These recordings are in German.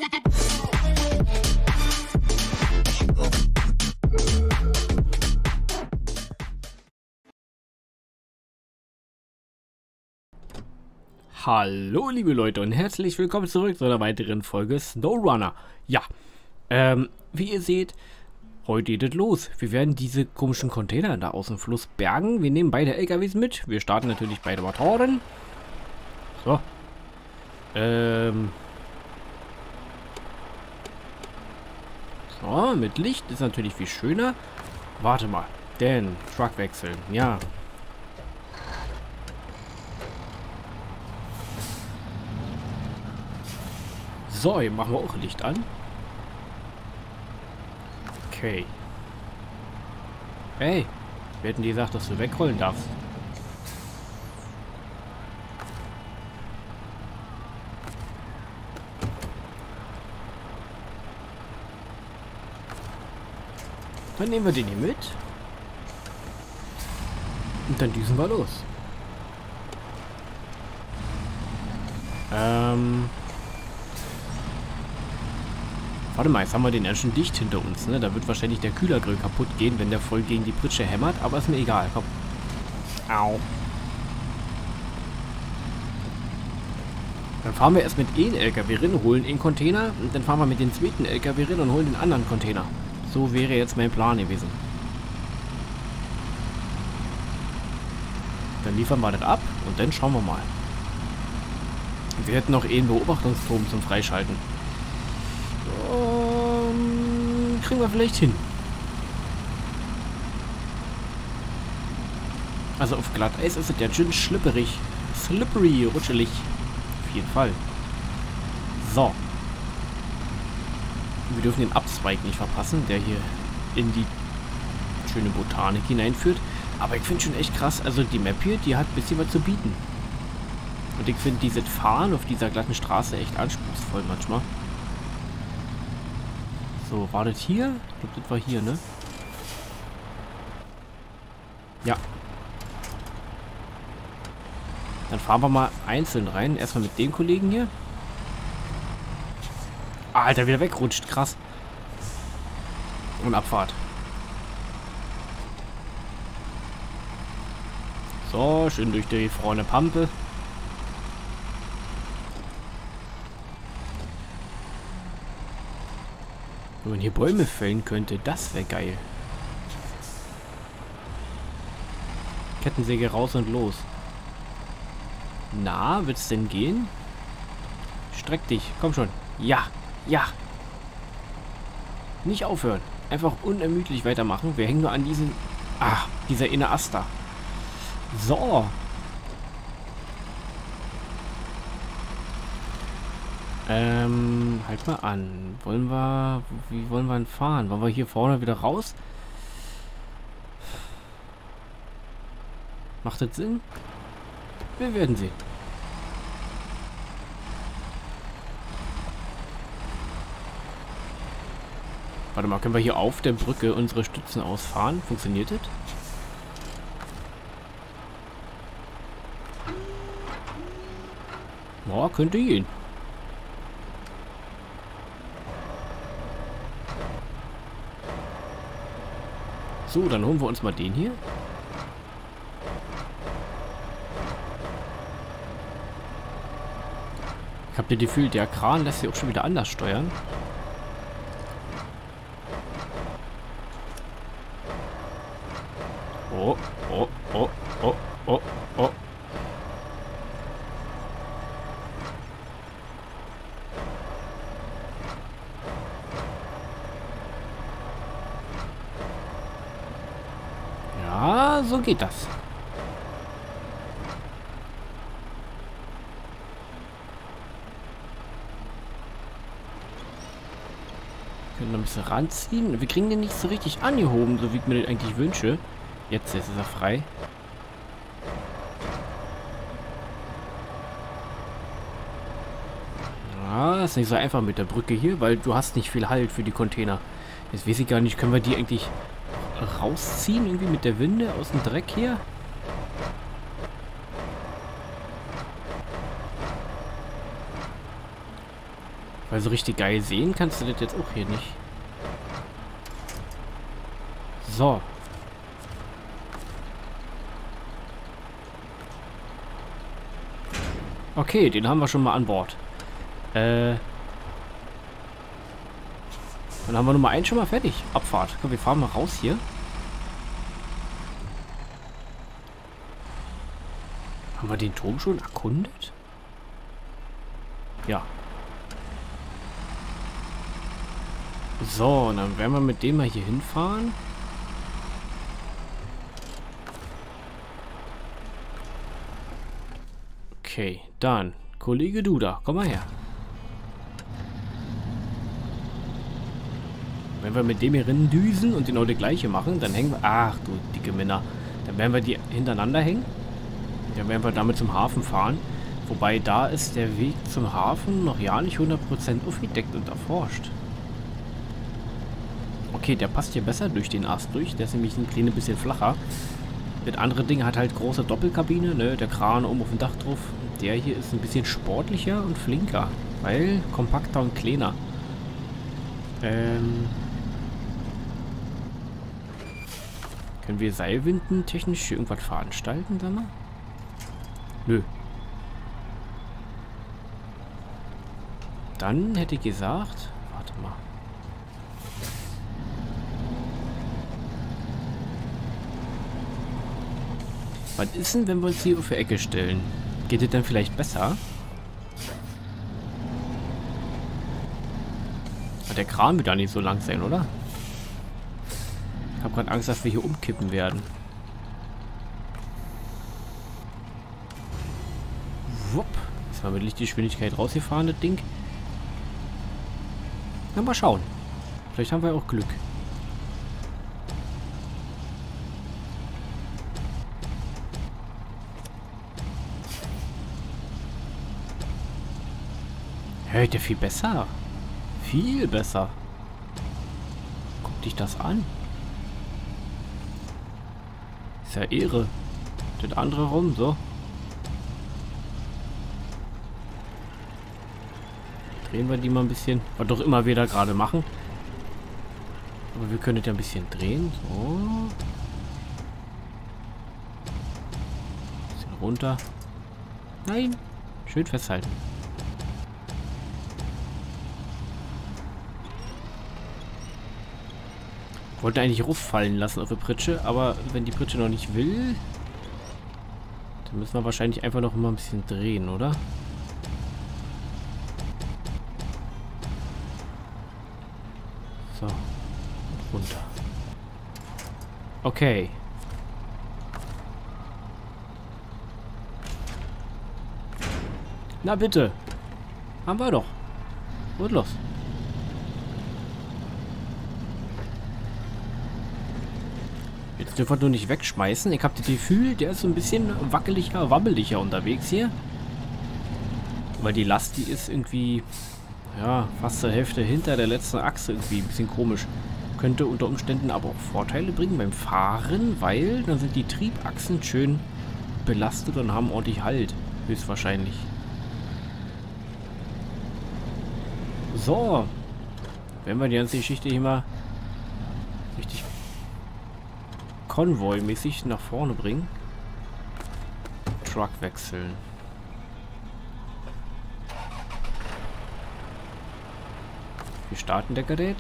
Hallo liebe Leute und herzlich willkommen zurück zu einer weiteren Folge SnowRunner. Ja, wie ihr seht, heute geht es los. Wir werden diese komischen Container da aus dem Fluss bergen. Wir nehmen beide LKWs mit. Wir starten natürlich beide Motoren. So. So, mit Licht ist natürlich viel schöner. Warte mal, denn Truck wechseln, ja. So, hier machen wir auch Licht an. Okay. Hey, wir hätten dir gesagt, dass du wegrollen darfst. Dann nehmen wir den hier mit. Und dann düsen wir los. Warte mal, jetzt haben wir den ja schon dicht hinter uns, ne? Da wird wahrscheinlich der Kühlergrill kaputt gehen, wenn der voll gegen die Pritsche hämmert, aber ist mir egal, komm. Au. Dann fahren wir erst mit einem LKW rein, holen einen Container und dann fahren wir mit dem zweiten LKW rein und holen den anderen Container. So wäre jetzt mein Plan gewesen. Dann liefern wir das ab und dann schauen wir mal. Wir hätten noch einen Beobachtungsturm zum Freischalten. Kriegen wir vielleicht hin. Also auf Glatteis ist es ja schön schlipperig. Slippery, rutschelig. Auf jeden Fall. So. Wir dürfen den Abzweig nicht verpassen, der hier in die schöne Botanik hineinführt. Aber ich finde schon echt krass, also die Map hier, die hat ein bisschen was zu bieten. Und ich finde dieses Fahren auf dieser glatten Straße echt anspruchsvoll manchmal. So, war das hier? Ich glaube, das war hier, ne? Ja. Dann fahren wir mal einzeln rein. Erstmal mit dem Kollegen hier. Alter, wieder wegrutscht. Krass. Und Abfahrt. So, schön durch die vorne Pampe. Wenn man hier Bäume fällen könnte, das wäre geil. Kettensäge raus und los. Na, wird's denn gehen? Streck dich, komm schon. Ja, ja. Nicht aufhören. Einfach unermüdlich weitermachen. Wir hängen nur an diesen... Ach, dieser inne Ast da. So. Halt mal an. Wollen wir... Wie wollen wir denn fahren? Wollen wir hier vorne wieder raus? Macht das Sinn? Wir werden sehen. Warte mal, können wir hier auf der Brücke unsere Stützen ausfahren? Funktioniert das? Ja, könnte gehen. So, dann holen wir uns mal den hier. Ich habe das Gefühl, der Kran lässt sich auch schon wieder anders steuern. Oh, oh, oh, oh, oh, oh. Ja, so geht das. Können wir ein bisschen ranziehen. Wir kriegen den nicht so richtig angehoben, so wie ich mir das eigentlich wünsche. Jetzt ist er frei. Ja, ist nicht so einfach mit der Brücke hier, weil du hast nicht viel Halt für die Container. Jetzt weiß ich gar nicht, können wir die eigentlich rausziehen, irgendwie mit der Winde aus dem Dreck hier? Weil so richtig geil sehen kannst du das jetzt auch hier nicht. So. Okay, den haben wir schon mal an Bord. Dann haben wir Nummer 1 schon mal fertig. Abfahrt. Komm, wir fahren mal raus hier. Haben wir den Turm schon erkundet? Ja. So, und dann werden wir mit dem mal hier hinfahren. Okay, dann. Kollege Duda, komm mal her. Wenn wir mit dem hier rennen düsen und genau das gleiche machen, dann hängen wir... Ach du dicke Männer. Dann werden wir die hintereinander hängen. Dann werden wir damit zum Hafen fahren. Wobei da ist der Weg zum Hafen noch ja nicht 100% aufgedeckt und erforscht. Okay, der passt hier besser durch den Ast durch. Der ist nämlich ein kleines bisschen flacher. Das andere Ding hat halt große Doppelkabine, ne? Der Kran oben auf dem Dach drauf. Der hier ist ein bisschen sportlicher und flinker. Weil kompakter und kleiner. Können wir Seilwinden technisch hier irgendwas veranstalten, dann mal? Nö. Dann hätte ich gesagt... Warte mal. Was ist denn, wenn wir uns hier auf die Ecke stellen? Geht es dann vielleicht besser? Der Kran wird da nicht so lang sein, oder? Ich habe gerade Angst, dass wir hier umkippen werden. Wupp. Ist mal mit Lichtgeschwindigkeit rausgefahren, das Ding. Na, mal schauen. Vielleicht haben wir auch Glück. Hört ihr viel besser? Viel besser. Guck dich das an. Ist ja Ehre. Das andere rum, so. Drehen wir die mal ein bisschen. Was doch immer wir da gerade machen. Aber wir können das ja ein bisschen drehen. So. Bisschen runter. Nein. Schön festhalten. Wollte eigentlich fallen lassen auf die Pritsche, aber wenn die Pritsche noch nicht will, dann müssen wir wahrscheinlich einfach noch mal ein bisschen drehen, oder? So. Und runter. Okay. Na bitte. Haben wir doch. Und los. Jetzt dürfen wir nur nicht wegschmeißen. Ich habe das Gefühl, der ist so ein bisschen wackeliger, wabbeliger unterwegs hier. Weil die Last, die ist irgendwie, ja, fast zur Hälfte hinter der letzten Achse irgendwie. Ein bisschen komisch. Könnte unter Umständen aber auch Vorteile bringen beim Fahren, weil dann sind die Triebachsen schön belastet und haben ordentlich Halt. Höchstwahrscheinlich. So. Wenn wir die ganze Geschichte hier mal richtig Konvoi-mäßig nach vorne bringen. Truck wechseln. Wir starten der Gerät.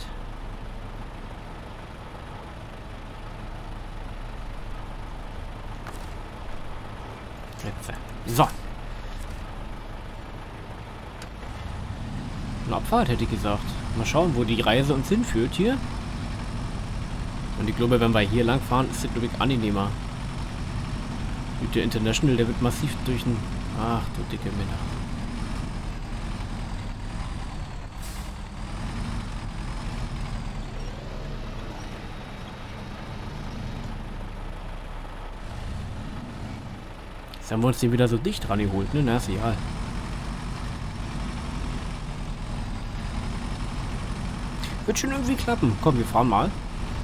Jetzt. So. Eine Abfahrt hätte ich gesagt. Mal schauen, wo die Reise uns hinführt hier. Und ich glaube, wenn wir hier lang fahren, ist das, glaube ich, angenehmer. Und der International, der wird massiv durch den... Ach, du dicke Männer. Jetzt haben wir uns den wieder so dicht dran geholt, ne? Na, ist egal. Wird schon irgendwie klappen. Komm, wir fahren mal.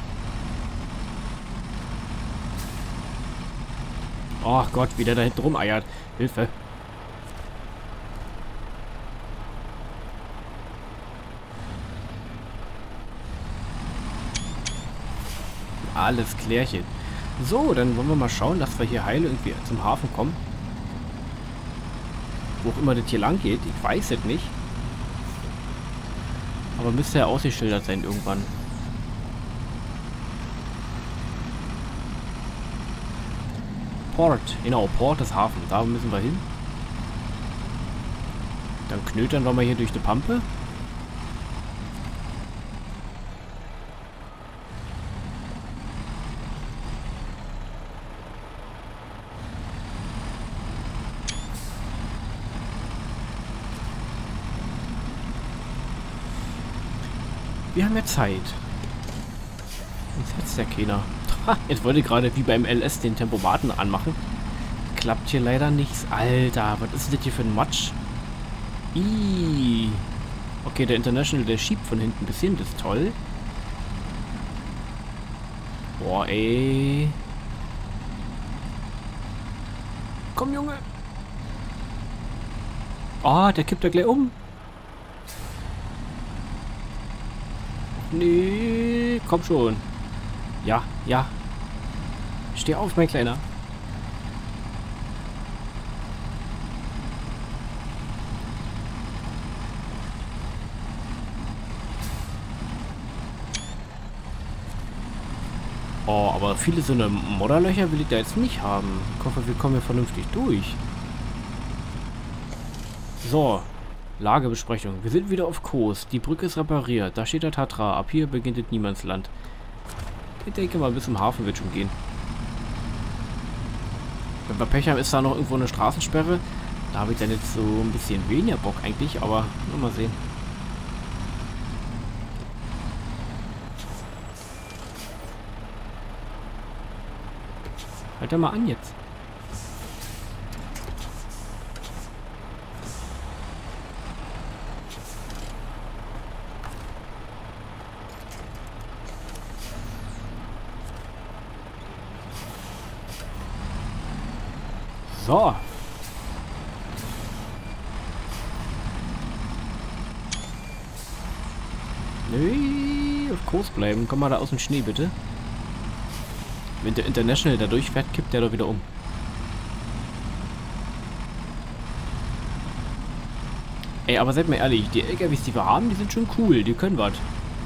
Oh Gott, wie der da hinten rumeiert. Hilfe. Alles klärchen. So, dann wollen wir mal schauen, dass wir hier heil irgendwie zum Hafen kommen. Wo auch immer das hier lang geht, ich weiß es nicht. Aber müsste ja ausgeschildert sein irgendwann. Port, genau, Port ist Hafen. Da müssen wir hin. Dann knötern wir mal hier durch die Pampe. Wir haben ja Zeit. Jetzt hat's ja keiner. Ha, jetzt wollte ich gerade wie beim LS den Tempomaten anmachen. Klappt hier leider nichts. Alter, was ist das hier für ein Matsch? Ih. Okay, der International, der schiebt von hinten ein bisschen. Das ist toll. Boah, ey. Komm, Junge. Ah, der kippt da gleich um. Nee, komm schon. Ja, ja. Steh auf, mein Kleiner. Oh, aber viele so eine Modderlöcher will ich da jetzt nicht haben. Ich hoffe, wir kommen hier vernünftig durch. So. Lagebesprechung. Wir sind wieder auf Kurs. Die Brücke ist repariert. Da steht der Tatra. Ab hier beginnt das Niemandsland. Ich denke mal, bis zum Hafen wird schon gehen. Wenn wir Pech haben, ist da noch irgendwo eine Straßensperre. Da habe ich dann jetzt so ein bisschen weniger Bock eigentlich, aber mal sehen. Halt ja mal an jetzt. So. Nee, auf Kurs bleiben. Komm mal da aus dem Schnee, bitte. Wenn der International da durchfährt, kippt der doch wieder um. Ey, aber seid mal ehrlich, die LKWs, die wir haben, die sind schon cool. Die können was.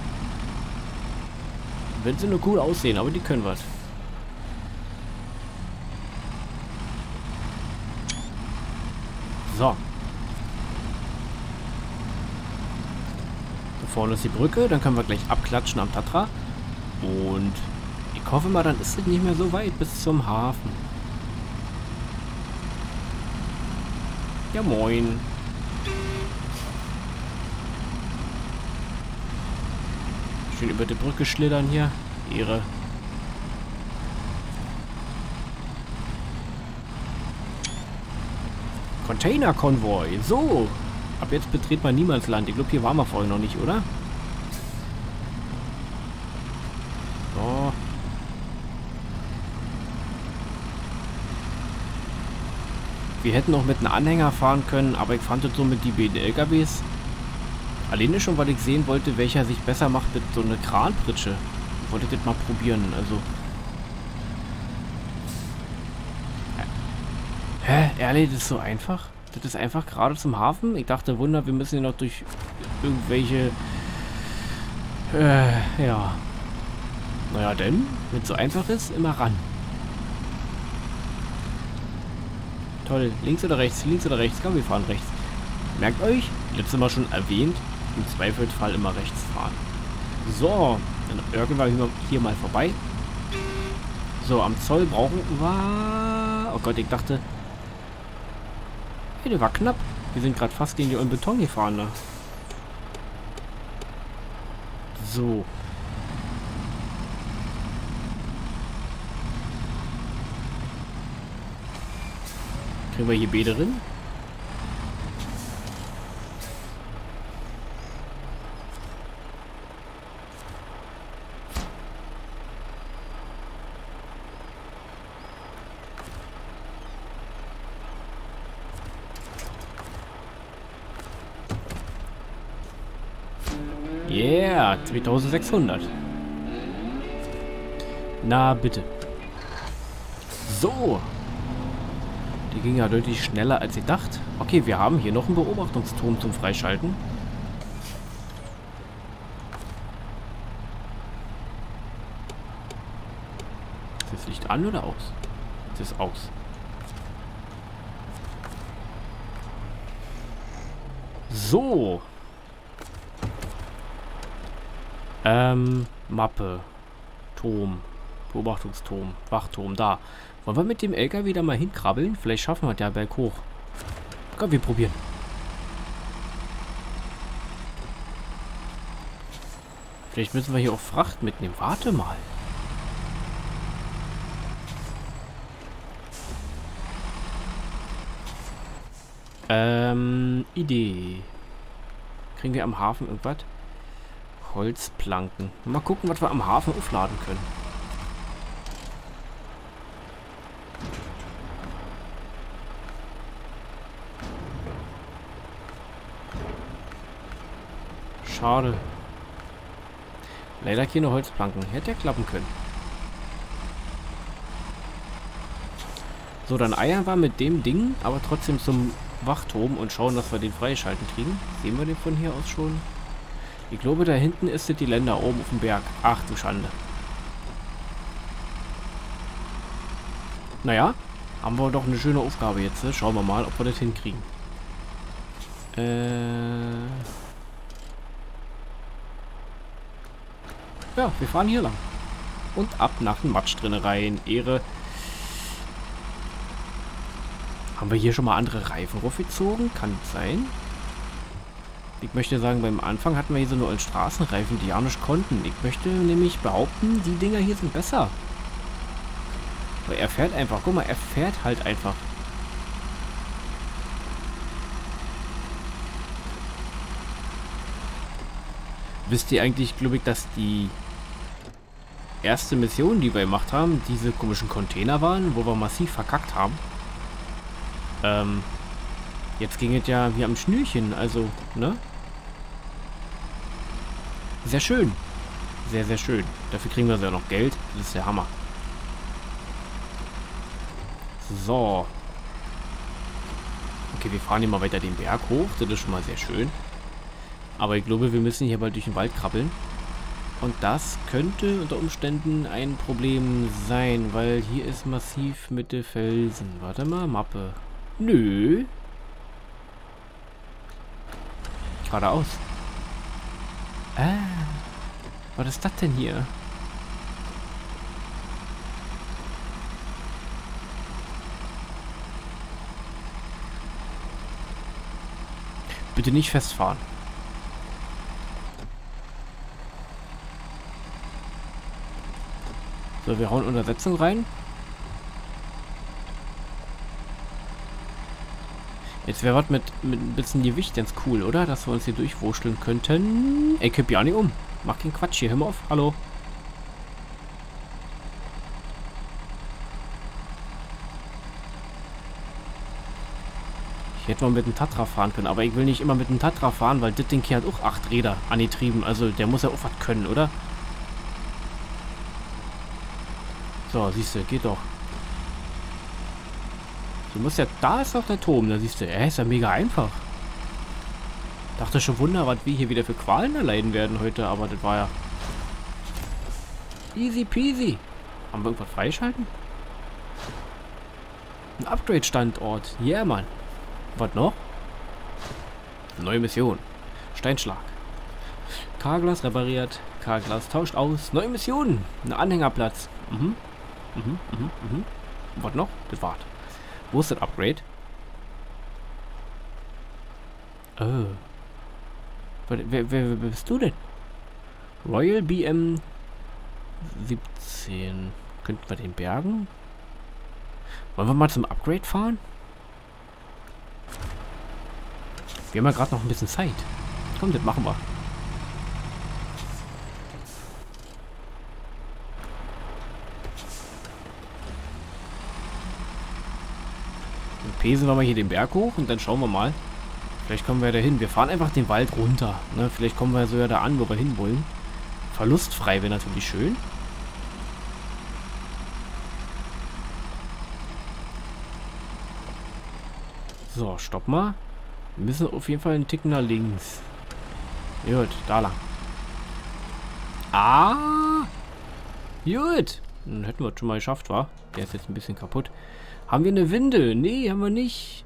Wenn sie nur cool aussehen, aber die können was. So. Da vorne ist die Brücke, dann können wir gleich abklatschen am Tatra. Und ich hoffe mal, dann ist es nicht mehr so weit bis zum Hafen. Ja, moin. Schön über die Brücke schlittern hier. Ehre. Container-Konvoi. So. Ab jetzt betritt man Niemandsland. Ich glaube, hier waren wir vorhin noch nicht, oder? So. Wir hätten auch mit einem Anhänger fahren können, aber ich fand das so mit die beiden LKWs. Alleine schon, weil ich sehen wollte, welcher sich besser macht mit so einer Kranpritsche. Ich wollte das mal probieren, also. Hä? Ehrlich, das ist so einfach? Das ist einfach gerade zum Hafen? Ich dachte, Wunder, wir müssen hier noch durch irgendwelche... ja. Naja, denn, wenn es so einfach ist, immer ran. Toll. Links oder rechts? Links oder rechts? Komm, wir fahren rechts. Merkt euch, letztes Mal schon erwähnt, im Zweifelsfall immer rechts fahren. So, dann irgendwann hier mal vorbei. So, am Zoll brauchen wir... Oh Gott, ich dachte... Hey, der war knapp. Wir sind gerade fast gegen die Beton gefahren, ne? So. Kriegen wir hier B drin? Yeah, 2600. Na, bitte. So. Die ging ja deutlich schneller, als ich dachte. Okay, wir haben hier noch einen Beobachtungsturm zum Freischalten. Ist das Licht an oder aus? Es ist aus. So. Mappe. Turm. Beobachtungsturm. Wachturm. Da. Wollen wir mit dem LKW da mal hinkrabbeln? Vielleicht schaffen wir es ja berghoch. Komm, wir probieren. Vielleicht müssen wir hier auch Fracht mitnehmen. Warte mal. Idee. Kriegen wir am Hafen irgendwas? Holzplanken. Mal gucken, was wir am Hafen aufladen können. Schade. Leider keine Holzplanken. Hätte ja klappen können. So, dann eiern wir mit dem Ding, aber trotzdem zum Wachturm und schauen, dass wir den freischalten kriegen. Sehen wir den von hier aus schon? Ich glaube, da hinten ist das die Länder oben auf dem Berg. Ach du Schande. Naja, haben wir doch eine schöne Aufgabe jetzt. Ne? Schauen wir mal, ob wir das hinkriegen. Ja, wir fahren hier lang. Und ab nach dem Matsch drin rein. Ehre. Haben wir hier schon mal andere Reifen raufgezogen? Kann sein. Ich möchte sagen, beim Anfang hatten wir hier so nur als Straßenreifen, die ja nicht konnten. Ich möchte nämlich behaupten, die Dinger hier sind besser. Weil er fährt einfach. Guck mal, er fährt halt einfach. Wisst ihr eigentlich, glaube ich, dass die erste Mission, die wir gemacht haben, diese komischen Container waren, wo wir massiv verkackt haben? Jetzt ging es ja wie am Schnürchen, also, ne? Sehr schön. Sehr, sehr schön. Dafür kriegen wir ja noch Geld. Das ist der Hammer. So. Okay, wir fahren hier mal weiter den Berg hoch. Das ist schon mal sehr schön. Aber ich glaube, wir müssen hier bald durch den Wald krabbeln. Und das könnte unter Umständen ein Problem sein, weil hier ist massiv mit den Felsen. Warte mal, Mappe. Nö. Geradeaus. Was ist das denn hier? Bitte nicht festfahren. So, wir hauen Untersetzung rein. Jetzt wäre was mit ein bisschen Gewicht ganz cool, oder? Dass wir uns hier durchwurschteln könnten. Ey, kipp ja nicht um. Mach keinen Quatsch hier. Hör mal auf. Hallo. Ich hätte mal mit dem Tatra fahren können, aber ich will nicht immer mit dem Tatra fahren, weil das Ding hier hat auch 8 Räder angetrieben. Also der muss ja auch was können, oder? So, siehst du, geht doch. Du musst ja, da ist doch der Turm, da siehst du, ist ja mega einfach. Dachte schon Wunder, was wir hier wieder für Qualen erleiden werden heute, aber das war ja easy peasy. Haben wir irgendwas freischalten? Ein Upgrade-Standort. Yeah, Mann. Was noch? Neue Mission. Steinschlag. Carglass repariert. Carglass tauscht aus. Neue Mission. Ein Anhängerplatz. Was noch? Das war's. Wo ist das Upgrade? Oh. Wer bist du denn? Royal BM 17. Könnten wir den bergen? Wollen wir mal zum Upgrade fahren? Wir haben ja gerade noch ein bisschen Zeit. Komm, das machen wir. Dann pesen wir mal hier den Berg hoch und dann schauen wir mal. Vielleicht kommen wir ja dahin. Wir fahren einfach den Wald runter. Ne? Vielleicht kommen wir so ja da an, wo wir hinwollen. Verlustfrei wäre natürlich schön. So, stopp mal. Wir müssen auf jeden Fall einen Tick nach links. Gut, da lang. Ah! Gut. Dann hätten wir es schon mal geschafft, wa? Der ist jetzt ein bisschen kaputt. Haben wir eine Winde? Nee, haben wir nicht.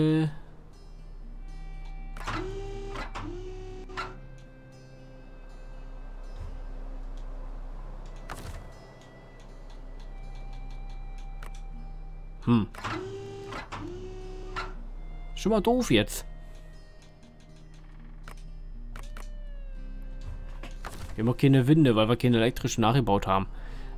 Schon mal doof jetzt. Wir haben auch keine Winde, weil wir keine elektrischen nachgebaut haben.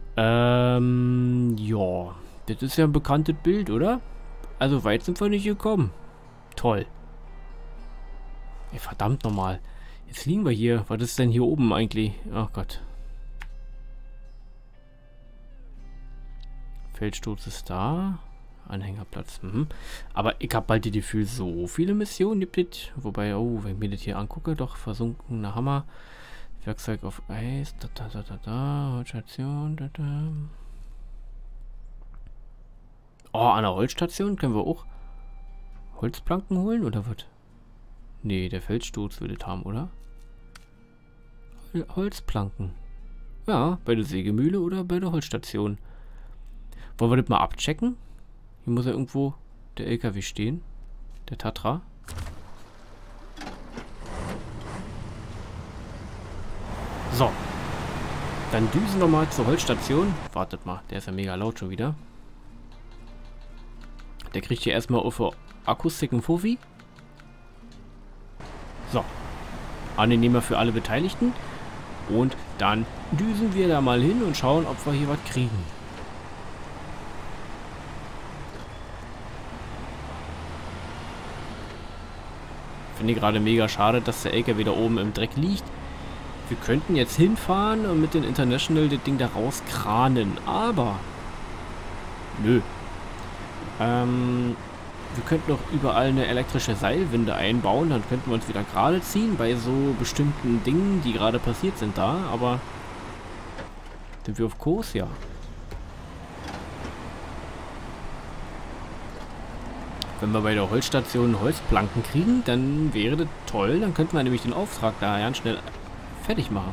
Ja. Das ist ja ein bekanntes Bild, oder? Also weit sind wir nicht gekommen. Toll. Ey, verdammt nochmal. Jetzt liegen wir hier. Was ist denn hier oben eigentlich? Oh Gott. Feldsturz ist da. Anhängerplatz. Aber ich habe bald das Gefühl, so viele Missionen gibt es. Wobei, oh, wenn ich mir das hier angucke, doch versunkener Hammer. Werkzeug auf Eis. Holzstation. Oh, an der Holzstation können wir auch Holzplanken holen, oder was? Nee, der Feldsturz will das haben, oder? Holzplanken. Ja, bei der Sägemühle oder bei der Holzstation. Wollen wir das mal abchecken? Hier muss ja irgendwo der LKW stehen. Der Tatra. So. Dann düsen wir mal zur Holzstation. Wartet mal, der ist ja mega laut schon wieder. Der kriegt hier erstmal auf Akustik einen Fuffi. So. Angenehmer für alle Beteiligten. Und dann düsen wir da mal hin und schauen, ob wir hier was kriegen. Finde ich gerade mega schade, dass der LKW da oben im Dreck liegt. Wir könnten jetzt hinfahren und mit den International das Ding da rauskranen, aber nö. Wir könnten doch überall eine elektrische Seilwinde einbauen, dann könnten wir uns wieder gerade ziehen bei so bestimmten Dingen, die gerade passiert sind da, aber sind wir auf Kurs? Ja. Wenn wir bei der Holzstation Holzplanken kriegen, dann wäre das toll. Dann könnten wir nämlich den Auftrag da ganz schnell fertig machen.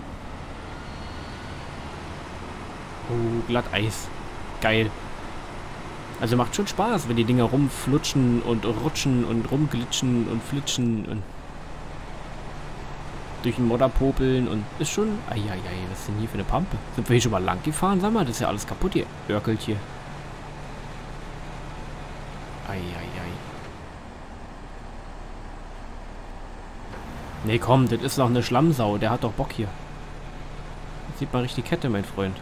Oh, Glatteis. Geil. Also macht schon Spaß, wenn die Dinger rumflutschen und rutschen und rumglitschen und flitschen und durch den Modder popeln und ist schon... Eieiei, was ist denn hier für eine Pampe? Sind wir hier schon mal lang gefahren? Sag mal, das ist ja alles kaputt hier. Örkelt hier. Eieiei. Nee, komm, das ist doch eine Schlammsau. Der hat doch Bock hier. Jetzt sieht man richtig Kette, mein Freund.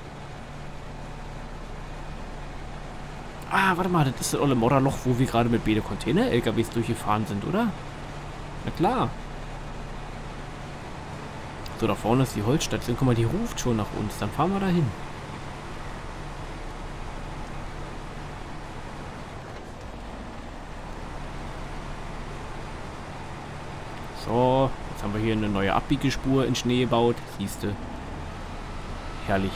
Ah, warte mal, das ist das olle Modderloch, wo wir gerade mit beide Container-LKWs durchgefahren sind, oder? Na klar. So, da vorne ist die Holzstation. Guck mal, die ruft schon nach uns. Dann fahren wir da hin. So, jetzt haben wir hier eine neue Abbiegespur in Schnee gebaut. Siehste. Herrlich.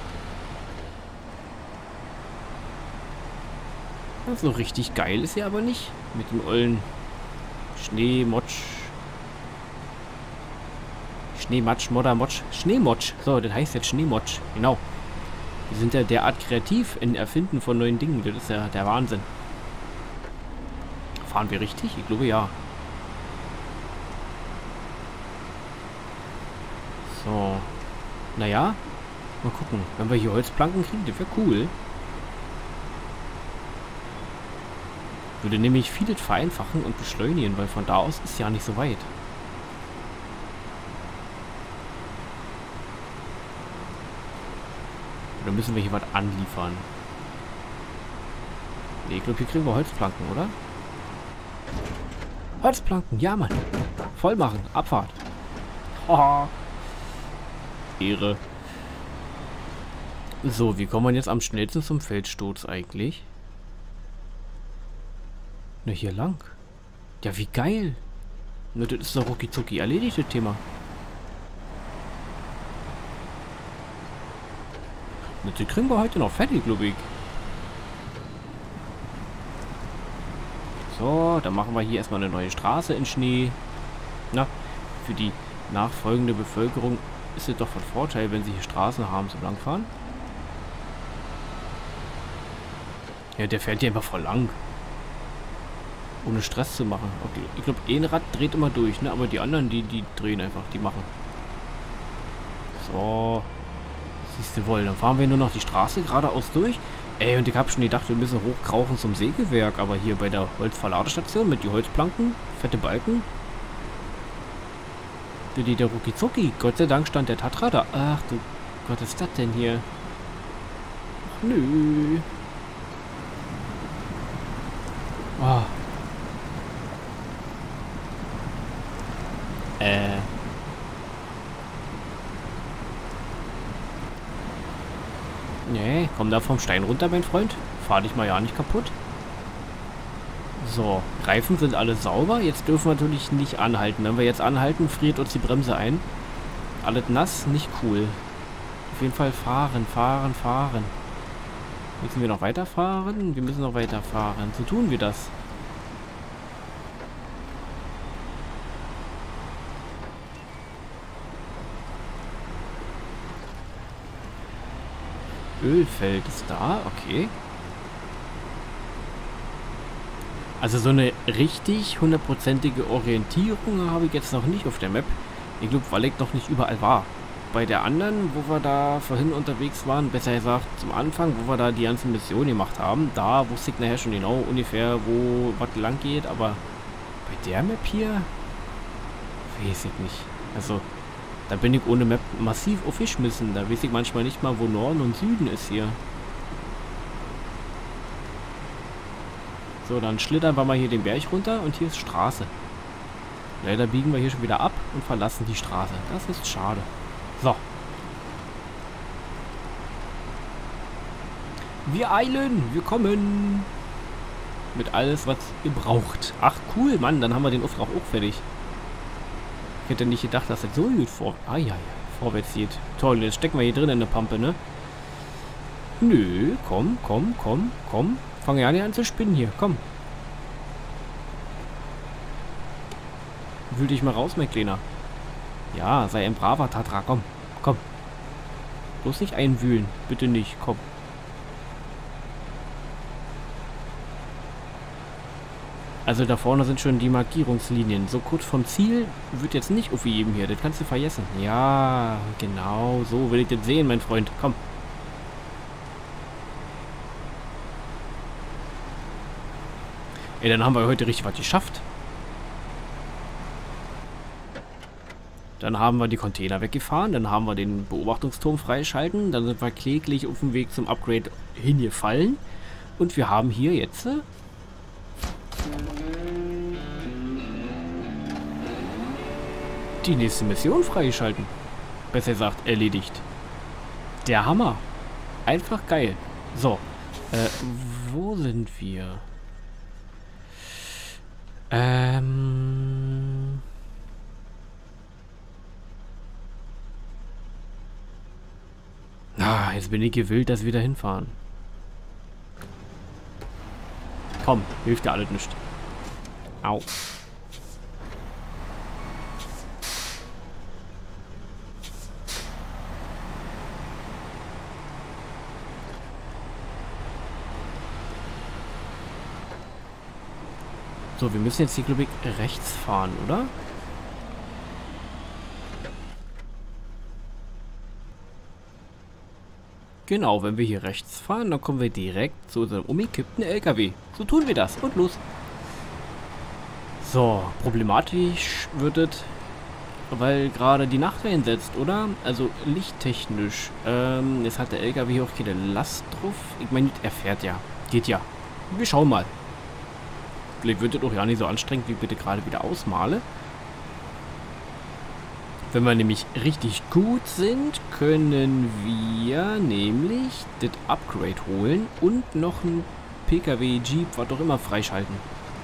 So richtig geil ist er aber nicht. Mit dem ollen Schneemotsch. Schneematsch, Moddermotsch. Schneemotsch. So, das heißt jetzt Schneemotsch. Genau. Die sind ja derart kreativ in Erfinden von neuen Dingen. Das ist ja der Wahnsinn. Fahren wir richtig? Ich glaube ja. So. Naja. Mal gucken. Wenn wir hier Holzplanken kriegen, das wäre cool. Würde nämlich vieles vereinfachen und beschleunigen, weil von da aus ist ja nicht so weit. Oder müssen wir hier was anliefern? Ne, ich glaube, hier kriegen wir Holzplanken, oder? Holzplanken, ja, Mann. Voll machen, Abfahrt. Haha. Ehre. So, wie kommt man jetzt am schnellsten zum Feldsturz eigentlich? Na, hier lang. Ja, wie geil. Na, das ist doch rucki zucki erledigt, das Thema. Na, die kriegen wir heute noch fertig, glaube ich. So, dann machen wir hier erstmal eine neue Straße in Schnee. Na, für die nachfolgende Bevölkerung ist es doch von Vorteil, wenn sie hier Straßen haben zum Langfahren. Ja, der fährt hier einfach voll lang. Ohne Stress zu machen. Okay, ich glaube, ein Rad dreht immer durch, ne? Aber die anderen, die drehen einfach, die machen. So. Siehst du wohl, dann fahren wir nur noch die Straße geradeaus durch. Ey, und ich habe schon gedacht, wir müssen hochkrauchen zum Sägewerk, aber hier bei der Holzverladestation mit die Holzplanken, fette Balken. Der Ruckizucki, Gott sei Dank stand der Tatra da. Ach du Gott, was ist das denn hier? Ach, nö. Oh. Nee, komm da vom Stein runter, mein Freund. Fahr dich mal ja nicht kaputt. So, Reifen sind alle sauber. Jetzt dürfen wir natürlich nicht anhalten. Wenn wir jetzt anhalten, friert uns die Bremse ein. Alles nass, nicht cool. Auf jeden Fall fahren, fahren, fahren. Müssen wir noch weiterfahren? Wir müssen noch weiterfahren. So tun wir das. Ölfeld ist da, okay. Also so eine richtig hundertprozentige Orientierung habe ich jetzt noch nicht auf der Map. Ich glaube, weil ich noch nicht überall war. Bei der anderen, wo wir da vorhin unterwegs waren, besser gesagt zum Anfang, wo wir da die ganzen Missionen gemacht haben, da wusste ich nachher schon genau ungefähr, wo was lang geht. Aber bei der Map hier, weiß ich nicht. Also da bin ich ohne Map massiv aufgeschmissen. Da weiß ich manchmal nicht mal, wo Norden und Süden ist hier. So, dann schlittern wir mal hier den Berg runter und hier ist Straße. Leider biegen wir hier schon wieder ab und verlassen die Straße. Das ist schade. So. Wir eilen, wir kommen. Mit alles, was ihr braucht. Ach cool, Mann, dann haben wir den Auftrag auch fertig. Ich hätte nicht gedacht, dass das so gut vorwärts geht. Toll, jetzt stecken wir hier drin in der Pampe, ne? Nö, komm. Fang ja nicht an zu spinnen hier, komm. Wühl dich mal raus, mein Kleiner. Ja, sei ein braver Tatra, komm. Bloß nicht einwühlen, bitte nicht, komm. Also da vorne sind schon die Markierungslinien. So kurz vom Ziel wird jetzt nicht aufgegeben hier. Das kannst du vergessen. Ja, genau. So will ich das sehen, mein Freund. Komm. Ey, dann haben wir heute richtig was geschafft. Dann haben wir die Container weggefahren. Dann haben wir den Beobachtungsturm freischalten. Dann sind wir kläglich auf dem Weg zum Upgrade hingefallen. Und wir haben hier jetzt... die nächste Mission freigeschalten. Besser gesagt, erledigt. Der Hammer. Einfach geil. So. Wo sind wir? Jetzt bin ich gewillt, dass wir da hinfahren. Komm, hilft ja alles nicht. Au. So, wir müssen jetzt hier, glaube ich, rechts fahren, oder? Genau, wenn wir hier rechts fahren, dann kommen wir direkt zu unserem umgekippten LKW. So tun wir das. Und los. So, problematisch wird es, weil gerade die Nacht einsetzt, oder? Also lichttechnisch. Jetzt hat der LKW hier auch keine Last drauf. Ich meine, er fährt ja. Geht ja. Wir schauen mal. Vielleicht wird es auch ja nicht so anstrengend, wie ich bitte gerade wieder ausmale. Wenn wir nämlich richtig gut sind, können wir nämlich das Upgrade holen und noch ein PKW, Jeep, was auch immer freischalten.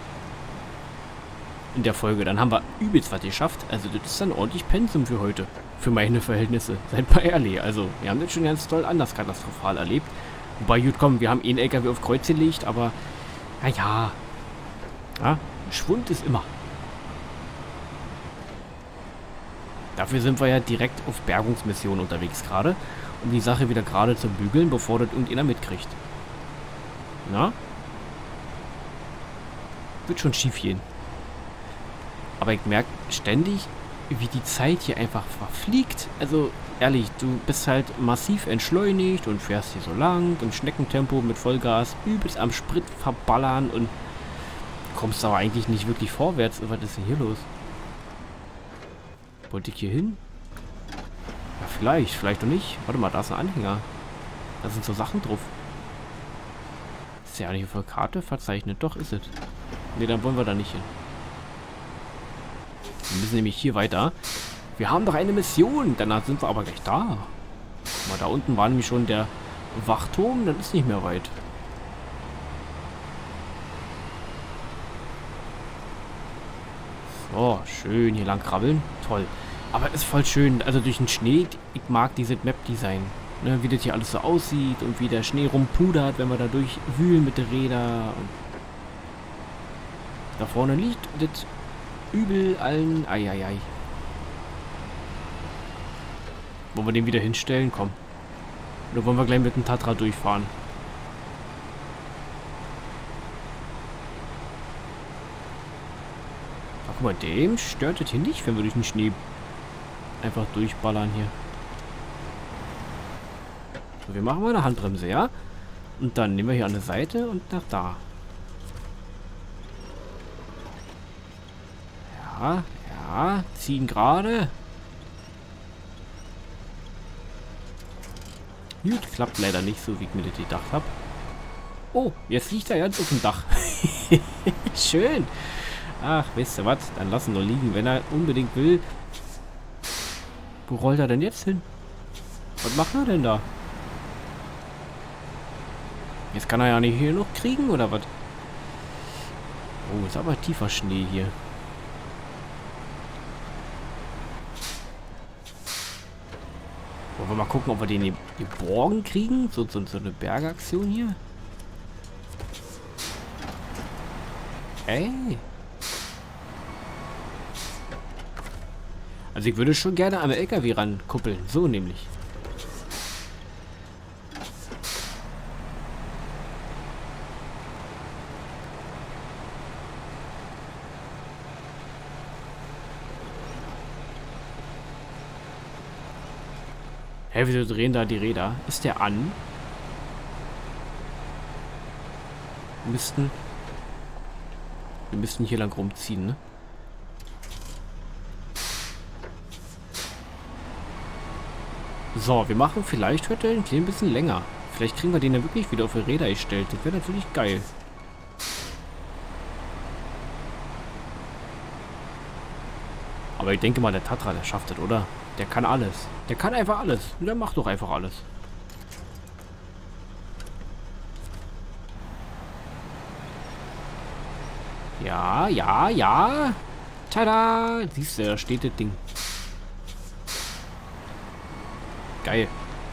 In der Folge. Dann haben wir übelst was geschafft. Also das ist dann ordentlich Pensum für heute. Für meine Verhältnisse. Seid mal ehrlich. Also wir haben das schon ganz toll anders katastrophal erlebt. Wobei, gut, komm, wir haben einen LKW auf Kreuz gelegt, aber naja. Ja, Schwund ist immer. Dafür sind wir ja direkt auf Bergungsmission unterwegs gerade, um die Sache wieder gerade zu bügeln, bevor das irgendjemand mitkriegt. Na? Wird schon schief gehen. Aber ich merke ständig, wie die Zeit hier einfach verfliegt. Also, ehrlich, du bist halt massiv entschleunigt und fährst hier so lang im Schneckentempo mit Vollgas, übelst am Sprit verballern und kommst aber eigentlich nicht wirklich vorwärts. Was ist denn hier los? Wollte ich hier hin? Ja, vielleicht doch nicht. Warte mal, da ist ein Anhänger. Da sind so Sachen drauf. Ist ja nicht auf der Karte verzeichnet. Doch, ist es. Ne, dann wollen wir da nicht hin. Wir müssen nämlich hier weiter. Wir haben doch eine Mission. Danach sind wir aber gleich da. Guck mal, da unten war nämlich schon der Wachturm. Dann ist nicht mehr weit. So, schön hier lang krabbeln. Toll. Aber ist voll schön. Also durch den Schnee. Ich mag dieses Map-Design. Ne, wie das hier alles so aussieht und wie der Schnee rumpudert, wenn wir da durchwühlen mit den Rädern. Da vorne liegt das übel allen. Eieiei. Wollen wir den wieder hinstellen? Komm. Oder wollen wir gleich mit dem Tatra durchfahren? Ach, guck mal, dem stört es hier nicht, wenn wir durch den Schnee einfach durchballern hier. So, wir machen mal eine Handbremse, ja? Und dann nehmen wir hier an der Seite und nach da. Ja, ja, ziehen gerade. Gut, klappt leider nicht so, wie ich mir das gedacht habe. Oh, jetzt liegt er ganz auf dem Dach. Schön. Ach, weißt du was? Dann lassen wir liegen, wenn er unbedingt will. Wo rollt er denn jetzt hin? Was macht er denn da? Jetzt kann er ja nicht hier noch kriegen, oder was? Oh, ist aber tiefer Schnee hier. Wollen wir mal gucken, ob wir den geborgen kriegen? So eine Bergaktion hier. Hey. Also ich würde schon gerne am LKW rankuppeln. So nämlich. Hä, wieso drehen da die Räder? Ist der an? Wir müssten hier lang rumziehen, ne? So, wir machen vielleicht heute ein klein bisschen länger. Vielleicht kriegen wir den ja wirklich wieder auf die Räder gestellt. Das wäre natürlich geil. Aber ich denke mal, der Tatra, der schafft das, oder? Der kann alles. Der kann einfach alles. Der macht doch einfach alles. Ja, ja, ja. Tada! Siehst du, da steht das Ding. Geil.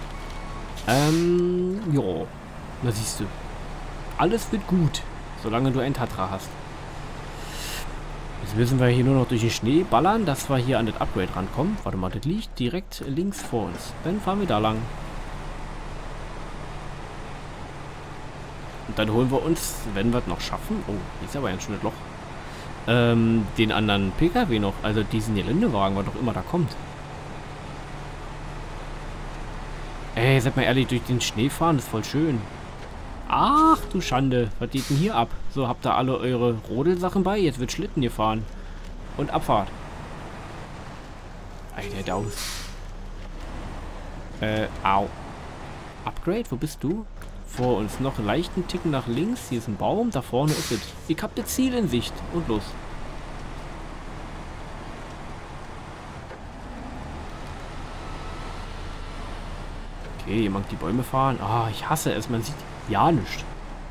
Jo. Na siehst du. Alles wird gut, solange du ein Tatra hast. Jetzt müssen wir hier nur noch durch den Schnee ballern, dass wir hier an das Upgrade rankommen. Warte mal, das liegt direkt links vor uns. Dann fahren wir da lang. Und dann holen wir uns, wenn wir es noch schaffen... Oh, hier ist aber ein schönes Loch. Den anderen PKW noch. Also diesen Geländewagen, was doch immer da kommt. Ey, seid mal ehrlich, durch den Schnee fahren ist voll schön. Ach du Schande, was geht denn hier ab? So, habt ihr alle eure Rodelsachen bei? Jetzt wird Schlitten gefahren. Und Abfahrt. Alter, Daus. Au. Upgrade, wo bist du? Vor uns noch einen leichten Ticken nach links. Hier ist ein Baum, da vorne ist es. Ich hab das Ziel in Sicht. Und los. Okay, ihr mag die Bäume fahren. Ah, ich hasse es. Man sieht ja nichts.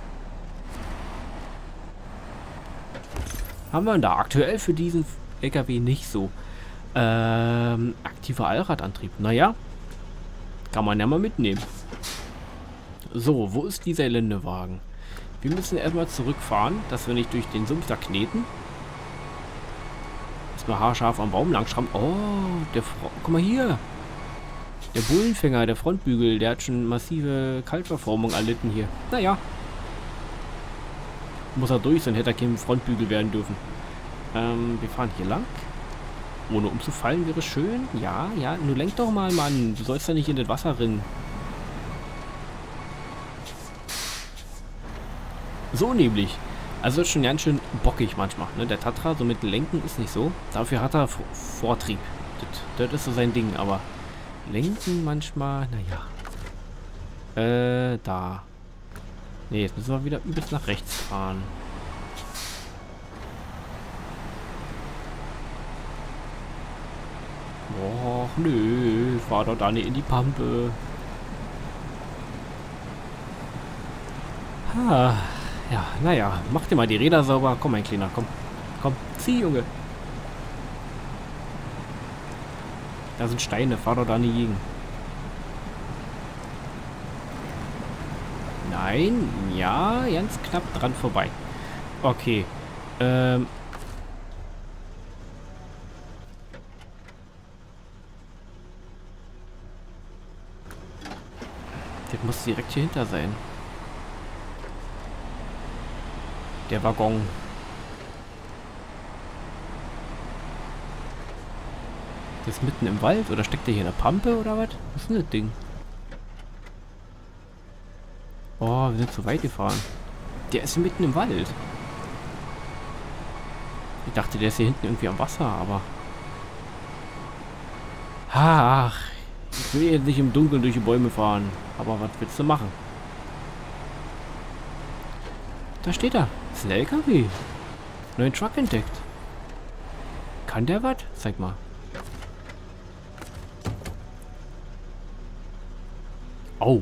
Haben wir da aktuell für diesen LKW nicht so. Aktiver Allradantrieb. Naja, kann man ja mal mitnehmen. So, wo ist dieser Geländewagen? Wir müssen erstmal zurückfahren, dass wir nicht durch den Sumpf da kneten. Erstmal haarscharf am Baum langschrammen. Oh, guck mal hier. Der Bullenfänger, der Frontbügel, der hat schon massive Kaltverformung erlitten hier. Naja. Muss er durch, sonst hätte er kein Frontbügel werden dürfen. Wir fahren hier lang. Ohne umzufallen wäre schön. Ja, ja. Nur lenk doch mal, Mann. Du sollst ja nicht in das Wasser rinnen. So nämlich. Also ist schon ganz schön bockig manchmal. Ne? Der Tatra, so mit dem Lenken ist nicht so. Dafür hat er Vortrieb. Das ist so sein Ding, aber Lenken manchmal, naja. Da. Ne, jetzt müssen wir wieder übelst nach rechts fahren. Och, nö, fahr doch da nicht in die Pampe. Ha, ja, naja, mach dir mal die Räder sauber. Komm, mein Kleiner, komm. Komm, zieh, Junge. Da sind Steine, fahr doch da nie gegen. Nein, ja, ganz knapp dran vorbei. Okay, das muss direkt hier hinter sein. Der Waggon. Das ist mitten im Wald oder steckt der hier in der Pampe oder was? Was ist denn das Ding? Oh, wir sind zu weit gefahren. Der ist mitten im Wald. Ich dachte, der ist hier hinten irgendwie am Wasser, aber... Ach, ich will jetzt nicht im Dunkeln durch die Bäume fahren. Aber was willst du machen? Da steht er. Das ist ein LKW. Neuen Truck entdeckt. Kann der was? Zeig mal. Oh.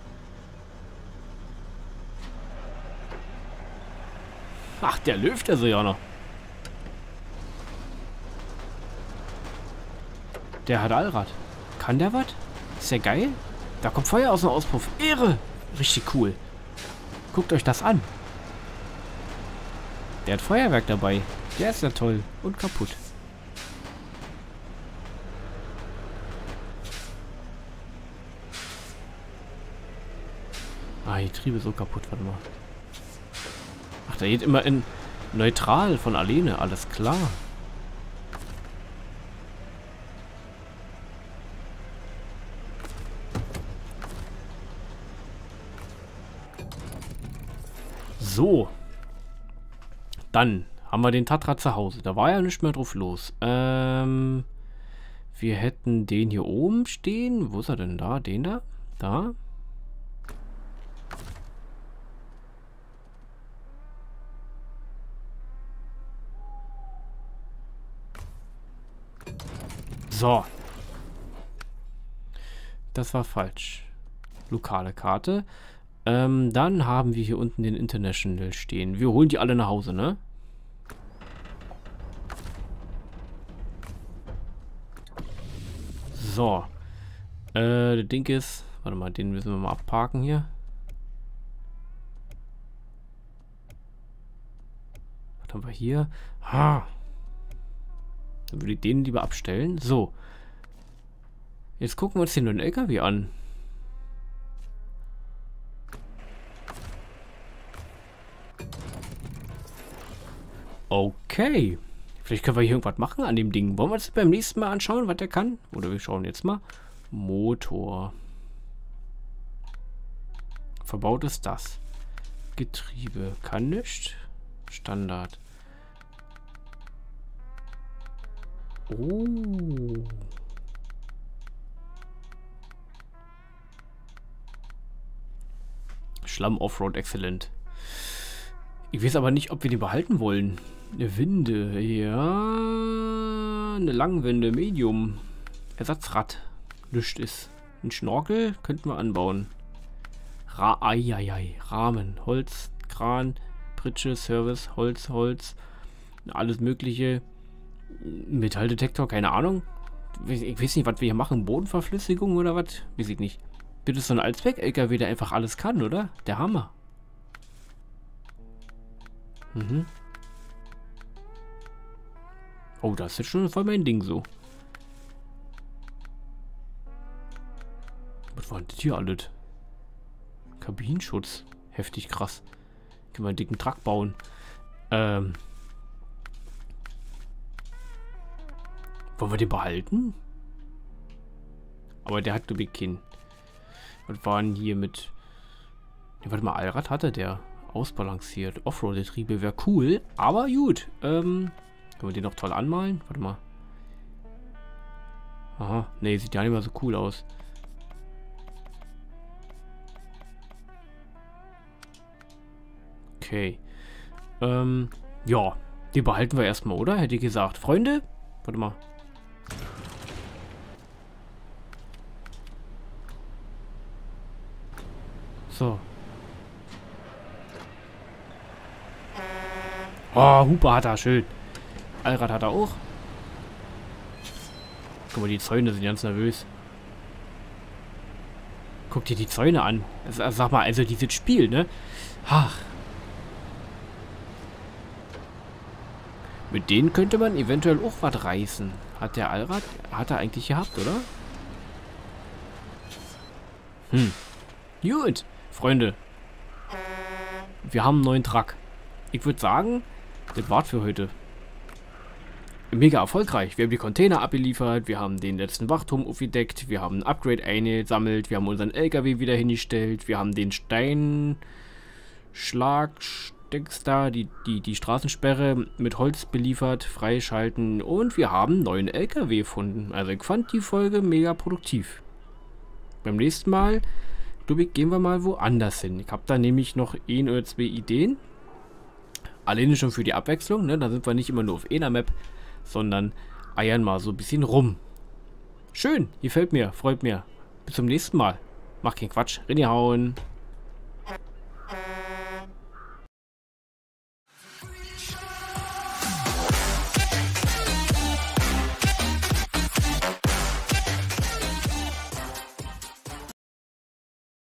Ach, der läuft also ja noch. Der hat Allrad. Kann der was? Ist der geil? Da kommt Feuer aus dem Auspuff. Ehre! Richtig cool. Guckt euch das an. Der hat Feuerwerk dabei. Der ist ja toll. Und kaputt. Ah, die Triebe so kaputt. Warte mal. Ach, der geht immer in neutral von alleine. Alles klar. So. Dann haben wir den Tatra zu Hause. Da war ja nicht mehr drauf los. Wir hätten den hier oben stehen. Wo ist er denn da? Den da? Da. So. Das war falsch. Lokale Karte. Dann haben wir hier unten den International stehen. Wir holen die alle nach Hause, ne? So. Das Ding ist... Warte mal, den müssen wir mal abparken hier. Was haben wir hier? Ha! Dann würde ich den lieber abstellen. So. Jetzt gucken wir uns den neuen LKW an. Okay. Vielleicht können wir hier irgendwas machen an dem Ding. Wollen wir uns beim nächsten Mal anschauen, was der kann? Oder wir schauen jetzt mal. Motor. Verbaut ist das. Getriebe. Kann nicht. Standard. Oh. Schlamm Offroad exzellent. Ich weiß aber nicht, ob wir die behalten wollen. Eine Winde, ja. Eine Langwinde, Medium. Ersatzrad. Nichts ist. Ein Schnorkel könnten wir anbauen. Rahmen. Holz, Kran, Pritsche, Service, Holz. Alles mögliche. Metalldetektor, keine Ahnung. Ich weiß nicht, was wir hier machen. Bodenverflüssigung oder was? Weiß ich nicht. Das ist so ein Allzweck-LKW, der einfach alles kann, oder? Der Hammer. Mhm. Oh, das ist jetzt schon voll mein Ding so. Was war denn das hier alles? Kabinenschutz. Heftig krass. Können wir einen dicken Truck bauen. Wollen wir den behalten? Aber der hat glaube ich keinen. Was war denn hier mit... Ja, warte mal, Allrad hatte der. Ausbalanciert. Offroad-Getriebe wäre cool. Aber gut. Können wir den noch toll anmalen? Warte mal. Aha. Nee, sieht ja nicht mehr so cool aus. Okay. Ja. Die behalten wir erstmal, oder? Hätte ich gesagt. Freunde? Warte mal. So. Oh, Hupe hat er. Schön. Allrad hat er auch. Guck mal, die Zäune sind ganz nervös. Guck dir die Zäune an. Also, sag mal, also dieses Spiel, ne? Ach. Mit denen könnte man eventuell auch was reißen. Hat der Allrad... Hat er eigentlich gehabt, oder? Gut. Freunde. Wir haben einen neuen Truck. Ich würde sagen, das war's für heute. Mega erfolgreich. Wir haben die Container abgeliefert, wir haben den letzten Wachturm aufgedeckt, wir haben ein Upgrade eingesammelt, wir haben unseren LKW wieder hingestellt, wir haben den Steinschlag-Dings da, die Straßensperre mit Holz beliefert, freischalten und wir haben einen neuen LKW gefunden. Also ich fand die Folge mega produktiv. Beim nächsten Mal, glaube ich, gehen wir mal woanders hin. Ich habe da nämlich noch 1 oder 2 Ideen. Alleine schon für die Abwechslung, ne? Da sind wir nicht immer nur auf einer Map, sondern eiern mal so ein bisschen rum. Schön, gefällt mir, freut mir. Bis zum nächsten Mal. Mach keinen Quatsch, reingehauen.